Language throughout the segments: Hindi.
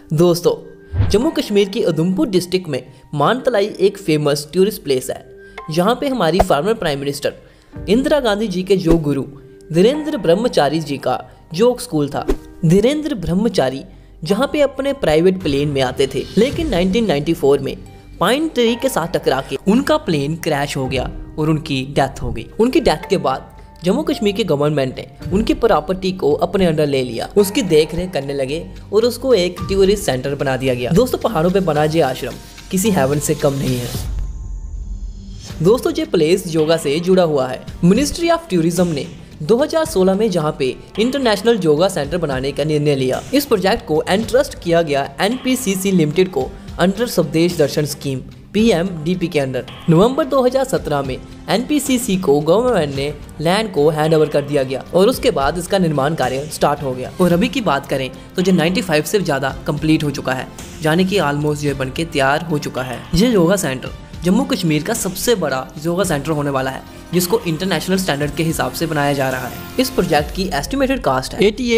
दोस्तों, जम्मू कश्मीर की उधमपुर डिस्ट्रिक्ट में मानतलाई एक फेमस टूरिस्ट प्लेस है, जहाँ पे हमारी former prime minister Indira Gandhi ji के योग गुरु धीरेन्द्र ब्रह्मचारी जी का योग स्कूल था। धीरेन्द्र ब्रह्मचारी जहाँ पे अपने प्राइवेट प्लेन में आते थे, लेकिन 1994 में पाइन ट्री के साथ टकरा के उनका प्लेन क्रैश हो गया और उनकी डेथ हो गई। उनकी डेथ के बाद जम्मू कश्मीर की गवर्नमेंट ने उनकी प्रॉपर्टी को अपने अंडर ले लिया, उसकी देख रेख करने लगे और उसको एक टूरिस्ट सेंटर बना दिया गया। दोस्तों, पहाड़ों पे बना ये आश्रम किसी हेवन से कम नहीं है। दोस्तों, ये प्लेस योगा से जुड़ा हुआ है। मिनिस्ट्री ऑफ टूरिज्म ने 2016 में जहां पे इंटरनेशनल योगा सेंटर बनाने का निर्णय लिया। इस प्रोजेक्ट को एंट्रस्ट किया गया NPCC लिमिटेड को अंडर स्वदेश दर्शन स्कीम PMDP के अंदर। नवंबर 2017 में NPCC को गवर्नमेंट ने लैंड को हैंड ओवर कर दिया गया और उसके बाद इसका निर्माण कार्य स्टार्ट हो गया। और अभी की बात करें तो ये 95 से ज़्यादा कंप्लीट हो चुका है, यानी कि ऑलमोस्ट ये बनके तैयार हो चुका है। ये योगा सेंटर जम्मू कश्मीर का सबसे बड़ा योगा सेंटर होने वाला है, जिसको इंटरनेशनल स्टैंडर्ड के हिसाब से बनाया जा रहा है। इस प्रोजेक्ट की एस्टिमेटेड कास्ट है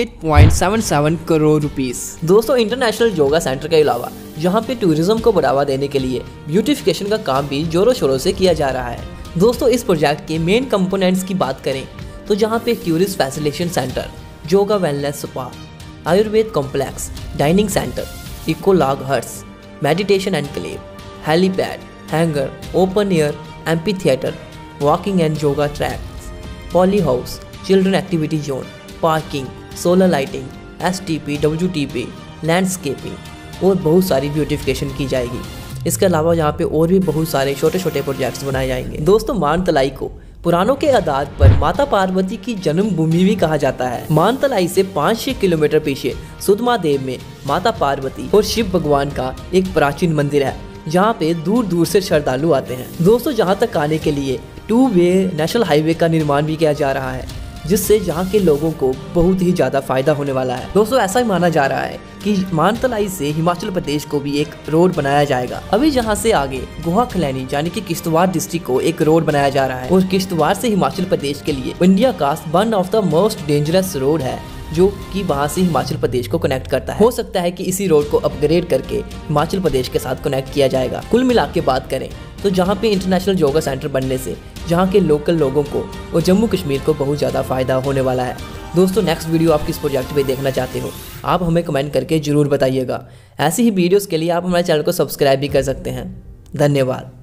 88.77 करोड़ रुपीस। दोस्तों, इंटरनेशनल योगा सेंटर के अलावा यहाँ पे टूरिज्म को बढ़ावा देने के लिए ब्यूटिफिकेशन का काम भी जोरों शोरों से किया जा रहा है। दोस्तों, इस प्रोजेक्ट के मेन कंपोनेंट्स की बात करें तो जहाँ पे tourist facilitation centre, yoga wellness spa, Ayurveda complex, dining centre, eco log huts, meditation enclave, helipad, hangar, open air amphitheatre, walking and yoga tracks, poly house, children activity zone, parking, solar lighting, STP, WTP, landscaping और बहुत सारी ब्यूटिफिकेशन की जाएगी। इसके अलावा यहाँ पे और भी बहुत सारे छोटे छोटे प्रोजेक्ट्स बनाए जाएंगे। दोस्तों, मानतलाई को पुराणों के आधार पर माता पार्वती की जन्मभूमि भी कहा जाता है। मानतलाई से 5-6 किलोमीटर पीछे सुधमा देव में माता पार्वती और शिव भगवान का एक प्राचीन मंदिर है, जहाँ पे दूर दूर से श्रद्धालु आते हैं। दोस्तों, जहाँ तक आने के लिए 2 वे नेशनल हाईवे का निर्माण भी किया जा रहा है, जिससे यहाँ के लोगों को बहुत ही ज़्यादा फायदा होने वाला है। दोस्तों, ऐसा ही माना जा रहा है कि मानतलाई से हिमाचल प्रदेश को भी एक रोड बनाया जाएगा। अभी जहाँ से आगे गोहा खलैनी यानी कि किश्तवाड़ डिस्ट्रिक्ट को एक रोड बनाया जा रहा है और किश्तवाड़ से हिमाचल प्रदेश के लिए इंडिया का one of the most dangerous road है, जो कि वहाँ से हिमाचल प्रदेश को कनेक्ट करता है। हो सकता है कि इसी रोड को अपग्रेड करके हिमाचल प्रदेश के साथ कनेक्ट किया जाएगा। कुल मिला के बात करें तो जहाँ पे इंटरनेशनल योगा सेंटर बनने से जहाँ के लोकल लोगों को और जम्मू कश्मीर को बहुत ज़्यादा फायदा होने वाला है। दोस्तों, नेक्स्ट वीडियो आप किस प्रोजेक्ट पे देखना चाहते हो, आप हमें कमेंट करके ज़रूर बताइएगा। ऐसी ही वीडियोज़ के लिए आप हमारे चैनल को सब्सक्राइब भी कर सकते हैं। धन्यवाद।